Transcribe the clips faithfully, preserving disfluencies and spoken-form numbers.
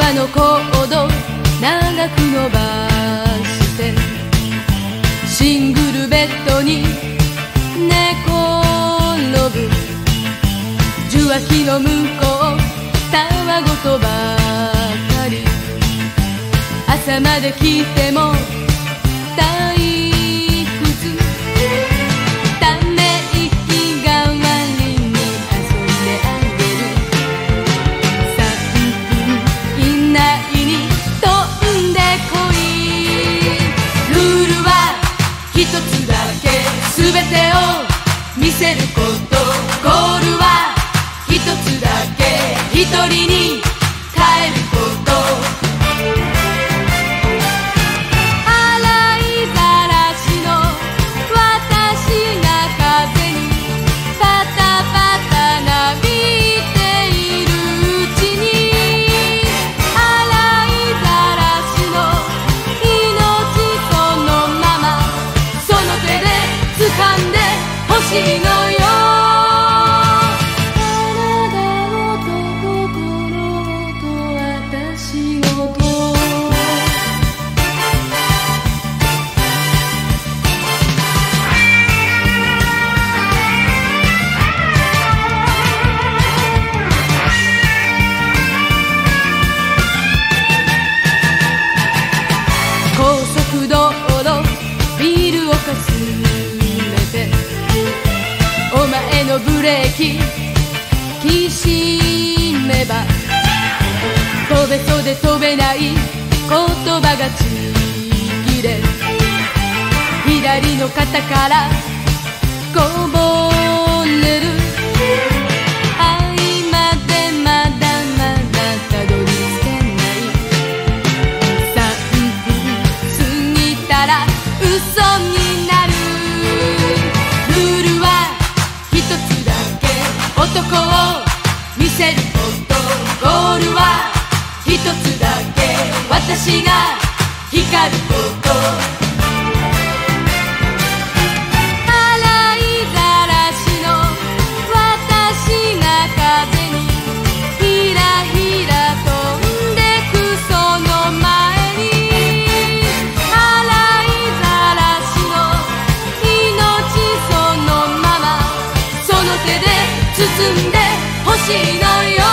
今のコード長く伸ばしてシングルベッドに寝転ぶ受話器の向こうたわごとばかり朝まで聞いても退屈ため息代わりに遊んであげるさんぷん以内に飛んでこいルールは一つだけ全てを見せることゴールは一つだけ一人に帰ること洗いざらしの私が風にパタパタなびいているうちに洗いざらしの命そのままその手で掴んで欲しいのよ高速道路ビールをかすめてお前のブレーキきしめば飛べそうで飛べない言葉がちぎれ左の肩からこぼれる愛までまだまだたどり着けないさんぷん過ぎたら嘘になるルールは一つだけ男を見せることゴールは一つだけ私が光ること洗いざらしの私が風にひらひら飛んでくその前に洗いざらしの命そのままその手で包んで欲しいのよ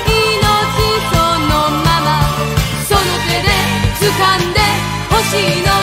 掴んで欲しいの